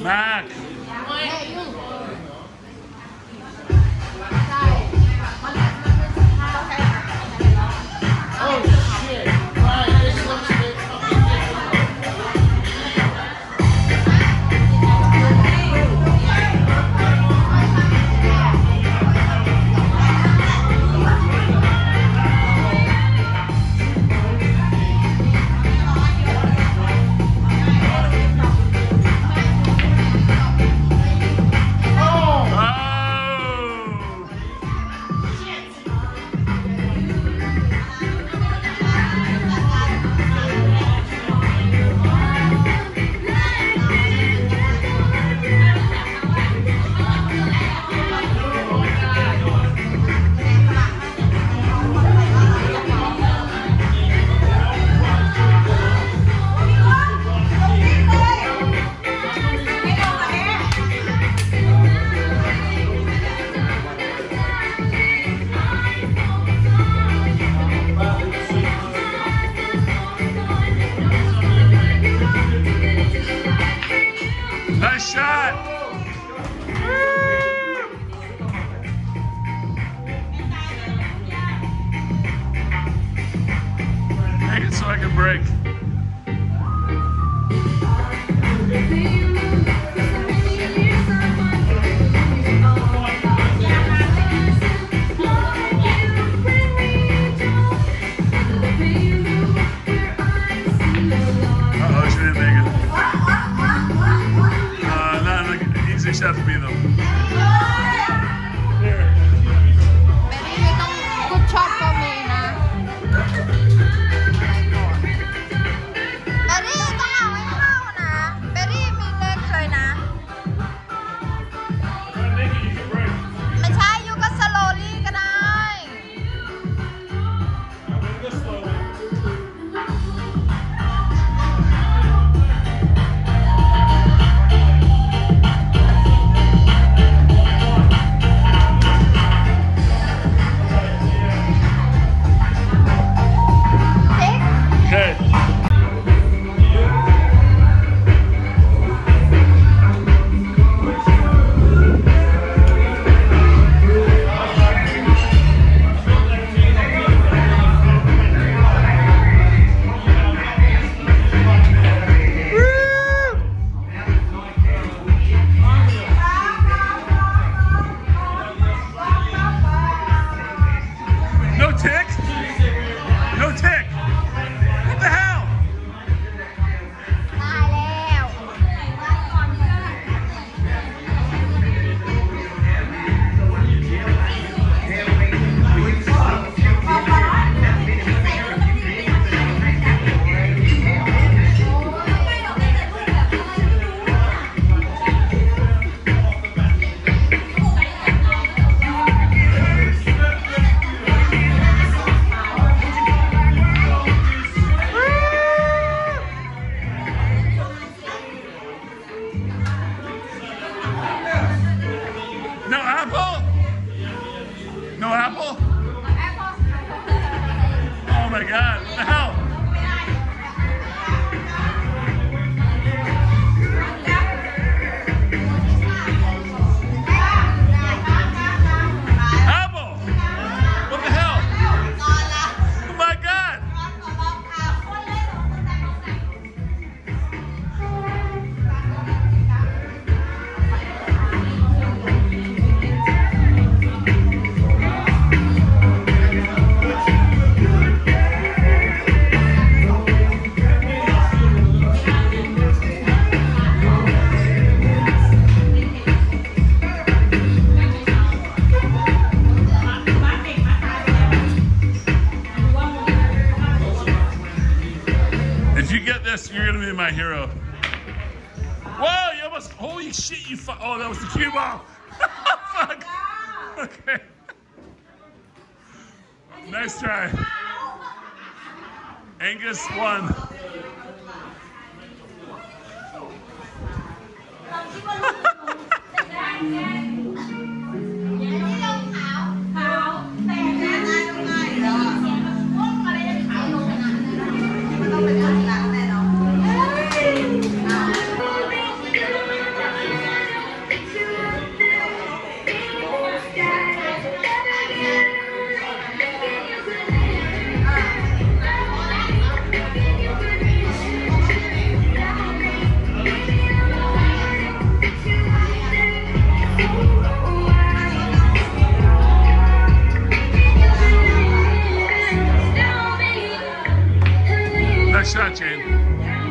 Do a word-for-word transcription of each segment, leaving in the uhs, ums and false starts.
Mac. Oh shit! Right, this looks a bit. Nice shot. Make it so I can break. Uh-oh, she didn't make it. Uh, not like easy shot to be though. Here. กุดช็อตก็มีนะเบอร์รี่ก็เอาไม่เข้านะเบอร์รี่มีเล็กเลยนะไม่ใช่ยูก็สโลลี่ก็ได้ Okay. No tick? No tick. What the hell? ตายแล้ว No apple? No apple? Oh my god, what the hell? Apple! What the hell? Oh my god! If you get this, you're gonna be my hero. Whoa, you almost, holy shit, you fu- oh, that was the cue ball. Fuck. Okay. Nice try. Angus won. Nice shot, Jane.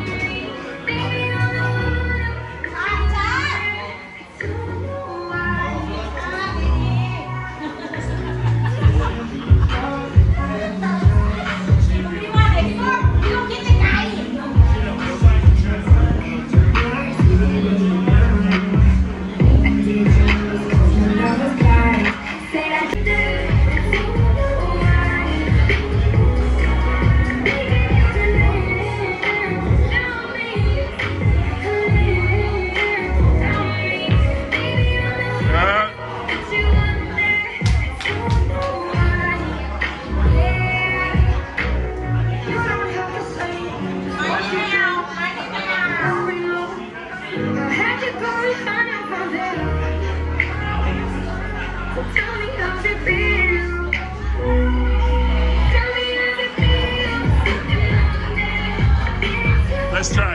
Let's try.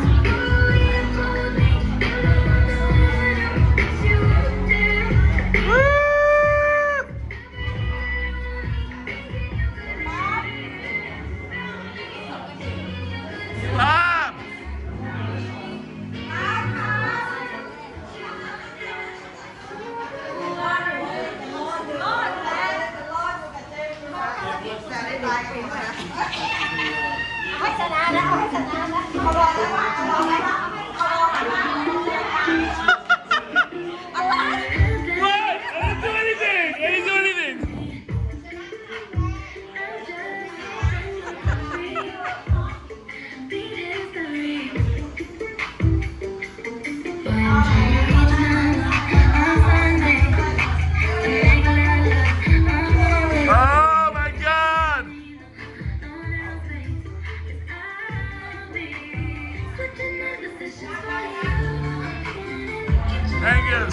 Angus.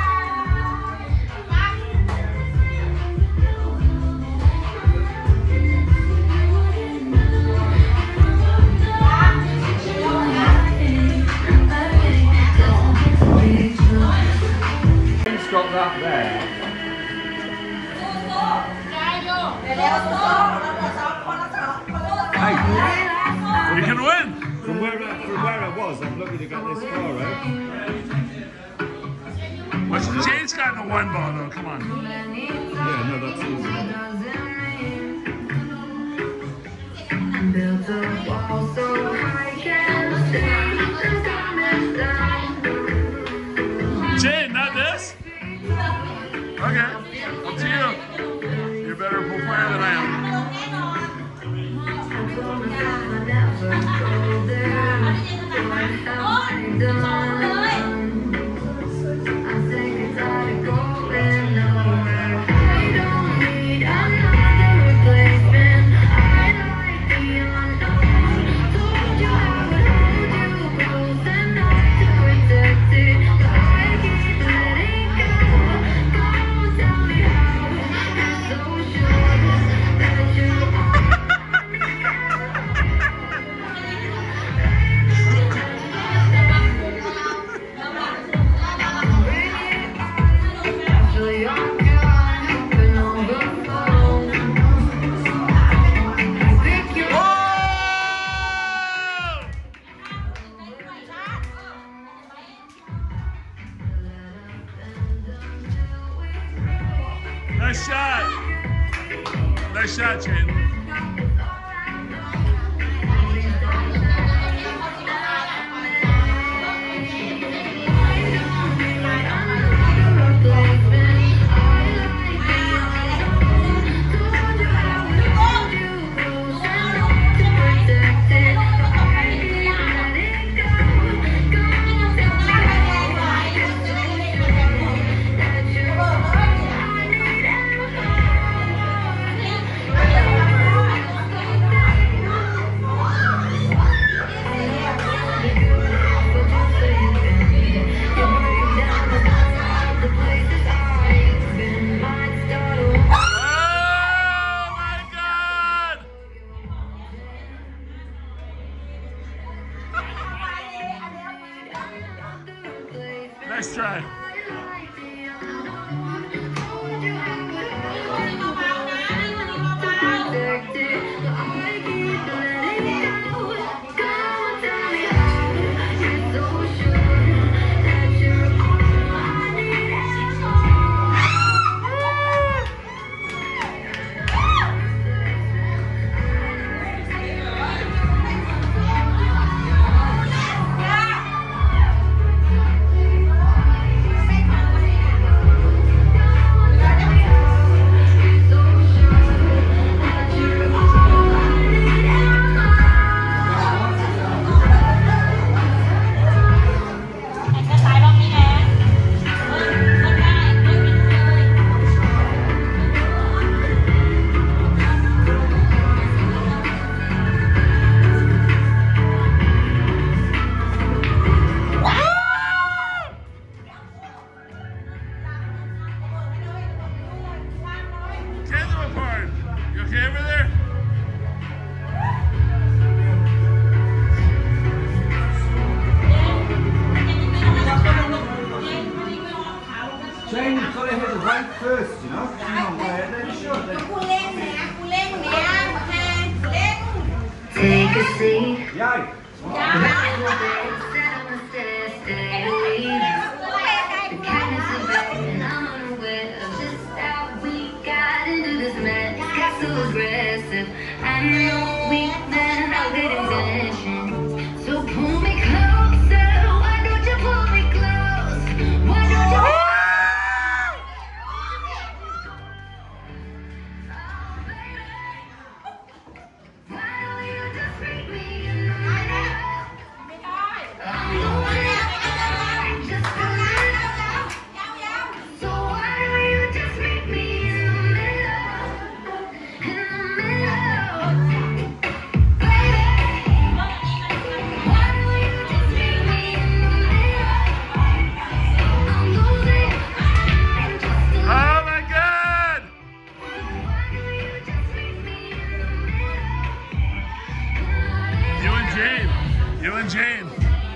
Stop that there. Hey, you can win. From where, I, from where I was, I'm lucky to get this far out. Well, Jane's gotten a one ball though, come on. Yeah, no, that's easy. Built a wall so I can see. Jane, not this? Okay, up to you. You're a better pool player than I am. Nice shot. Nice shot, Jane. Nice try. Take a seat. Yay! The kindness of it, and I'm unaware of just how we got into this mess. Got so aggressive. I know we've been out good intentions. So pull me closer. Why don't you pull me close? Why don't you? Why don't you just meet me in the middle? I'm going out just a little. So why don't you just meet me in the middle? In the middle, baby. Why don't you just meet me in the middle? I'm losing just a little. Oh my God! Why don't you just meet me in the middle? You and Jane. You and Jane.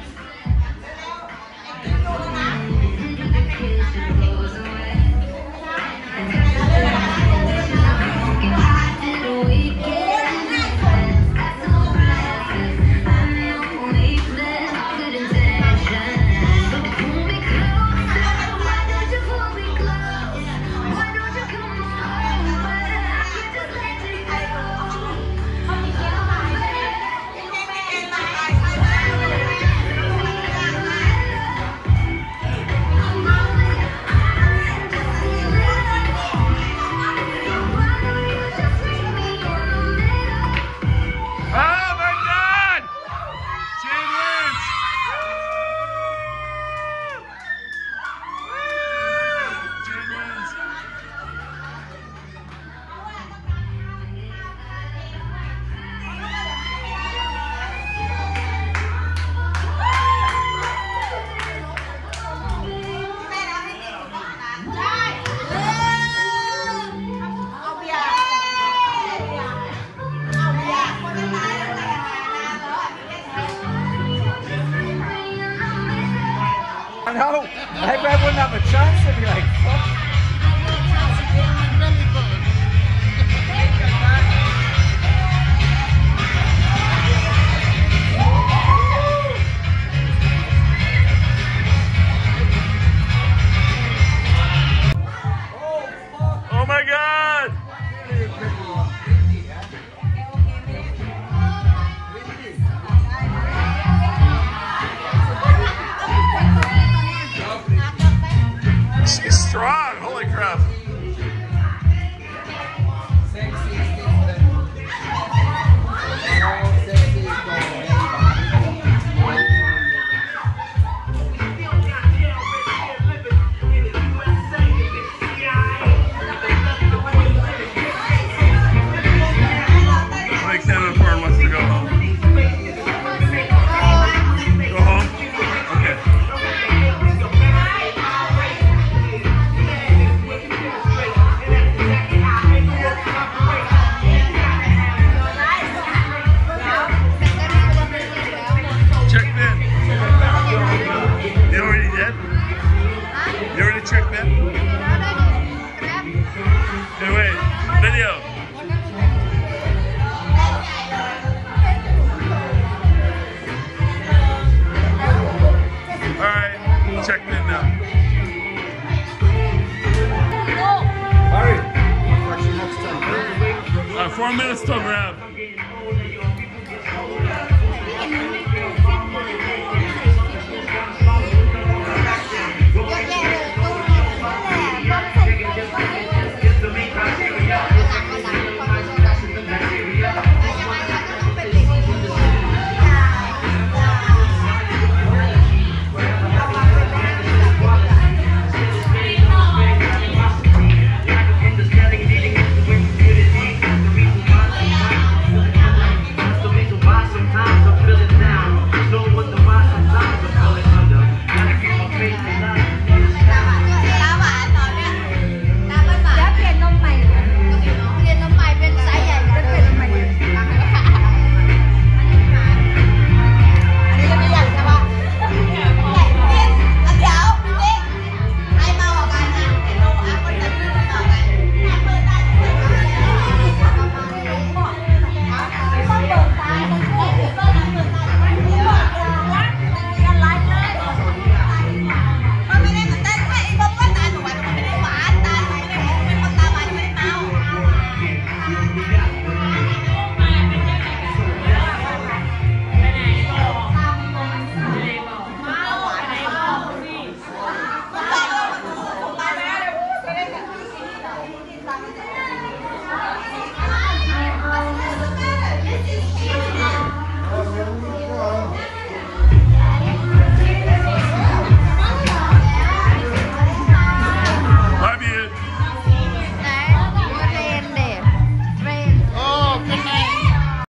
Oh my God! Jane wins! Jane wins. I know. I wouldn't have a chance if you like. Fuck. Oh my God! She's strong. Holy crap. I think Canada Ford wants to go home. Go home? Okay. Check Ben. You already did? You already checked Ben? Hey, wait. Video. Alright, check Ben now. Hurry. Actually, next time. Uh, four minutes till grab.